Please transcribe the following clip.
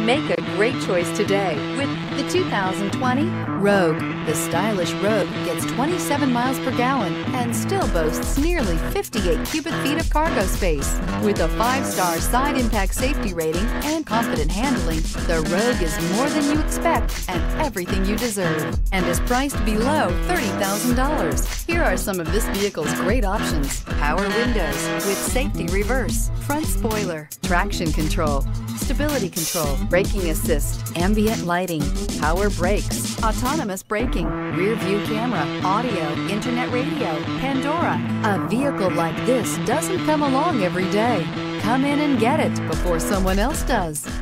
Make a great choice today with the 2020 Rogue. The stylish Rogue gets 27 miles per gallon and still boasts nearly 58 cubic feet of cargo space. With a 5-star side impact safety rating and confident handling, the Rogue is more than you expect and everything you deserve, and is priced below $30,000. Here are some of this vehicle's great options: power windows with safety reverse, front spoiler, traction control, stability control, braking assist, ambient lighting, power brakes, autonomous braking, rear view camera, audio, internet radio, Pandora. A vehicle like this doesn't come along every day. Come in and get it before someone else does.